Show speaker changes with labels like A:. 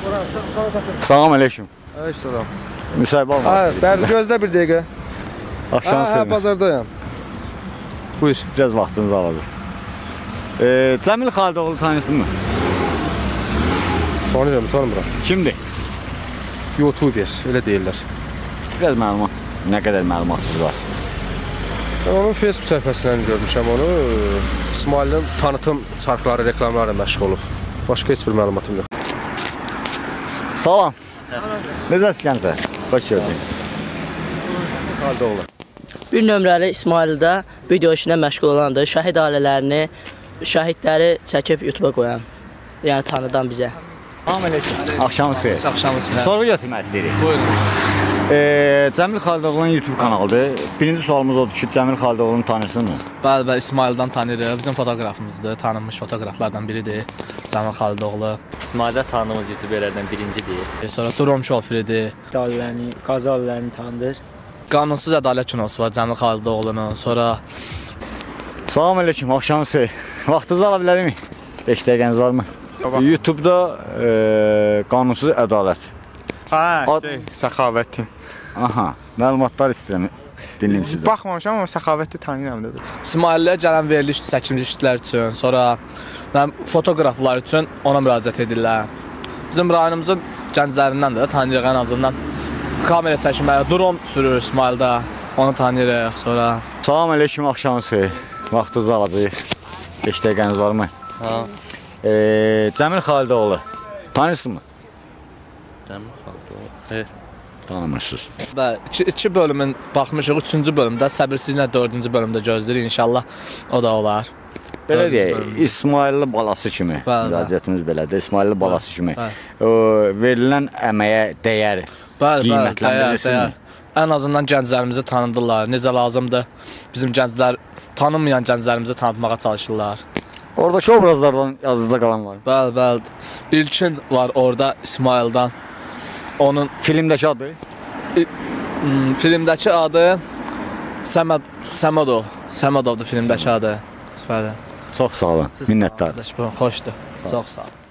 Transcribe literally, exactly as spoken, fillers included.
A: Salam aleyküm.
B: Aleykümselam.
A: Müsahib
B: Ha,
A: olmalısınız.
B: bəli, gözlə bir dəqiqə.
A: Axşam
B: Ha, ha,
A: sevmə.
B: bazardayam. Buyur.
A: Biraz vaxtınızı alacaq. Ee, Cəmil Xalidoğlu tanıyorsun mu?
B: Tanıyorum, tanımıram.
A: Kimdir?
B: YouTuber, elə deyirlər.
A: Biraz məlumat. Nə qədər məlumatınız var?
B: Mən onun Facebook səhifəsindən görmüşəm onu. İsmailin tanıtım çarxları, reklamları məşğul olub. Başqa heç bir məlumatım yox.
A: Salam. Necəsisən sən? Xoş gördük.
B: Xalidoğlu.
C: Bir nömrəli İsmaildə video işinə məşğul olandır. Şəhid ailələrini, şəhidləri çəkib YouTube'a qoyan. Yəni tanıdan bizə.
A: Salam aleyküm. Axşamınız xeyir.
D: Axşamınız xeyir.
A: Soru götürmək istəyirik.
D: Buyurun.
A: Ee, Cəmil Xalidoğlu'nun YouTube kanalıdır. Birinci sualımız odur ki, Cəmil Xalidoğlu'nu tanıyorsun mu?
D: Bəli, bəli, İsmaildən tanıyırıq. Bizim fotoqrafımızdır, tanınmış fotoqraflardan biridir. Cəmil Xalidoğlu.
E: İsmaildə tanıdığımız YouTuberlərdən birincidir.
D: E, sonra Durom şoförüdür.
F: Dallarını, qazalarını tanıdır.
D: Qanunsuz ədalət kinosu var Cəmil Xalidoğlu'nun. Sonra
A: Salam aleyküm. Axşamınız xeyir. Vaxtınızı ala bilərəm? beş dəqiqəniz varmı? YouTube'da e, qanunsuz ədalət.
G: Ha,
A: Ad-
G: şey, Səxavəti.
A: Aha, məlumatlar istəyirəm. Dinləyim sizdən.
G: Baxmamışam amma Səxavəti tanıyıram dedi.
D: İsmaillə gələn veriliş çəkilişlər üçün, sonra mən fotoqraflar üçün ona müraciət edirlər. Bizim rayonumuzun gənclərindən də tanıyırıq ən azından. Kamera çəkməyə, dron sürür İsmaildə. Onu tanıyırıq. Sonra
A: Salam aleyküm. Axşamınız xeyir. Vaxtınızı alacağıq. beş dəqiqəniz varmı?
E: Ha.
A: E, Cəmil Xalidoğlu. Tanıyorsun mu?
E: Cəmil Xalidoğlu. Xeyr.
A: Tanımırsınız.
D: və iki, iki bölümün baxmışıq. Üçüncü bölümdə səbirsizlə dördüncü bölümdə gözləyirik inşallah. O da olar.
A: Belə
D: Dördüncü
A: deyək,
D: bölüm.
A: İsmailli balası kimi.
D: Bəli, bəli.
A: Müraciətimiz belədir. İsmailli balası kimi.
D: bəli.
A: O, verilən əməyə dəyər.
D: Bəli, bəli, dəyər,
A: Qiymətləndirilsin
D: dəyər.
A: mi?
D: Ən azından gənclərimizi tanıdırlar. Necə lazımdır? Bizim gənclər tanınmayan gənclərimizi tanıtmağa çalışırlar.
A: Oradakı obrazlardan yazıcıda qalan var.
D: Bəli, bəli. İlkin var orada İsmaildən. Onun
A: Filmdəki adı?
D: hmm, filmdəki adı Səməd Səmədov. Səmədovdur filmdəki adı. Bəli.
A: Çox sağ olun. Minnətdarım.
D: Qardaş, bu xoşdur. Çox sağ ol.